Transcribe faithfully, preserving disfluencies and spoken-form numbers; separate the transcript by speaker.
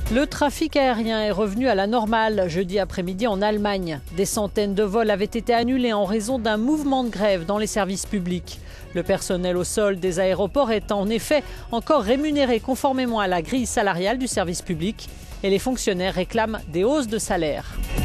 Speaker 1: Le trafic aérien est revenu à la normale jeudi après-midi en Allemagne. Des centaines de vols avaient été annulés en raison d'un mouvement de grève dans les services publics. Le personnel au sol des aéroports est en effet encore rémunéré conformément à la grille salariale du service public et les fonctionnaires réclament des hausses de salaire.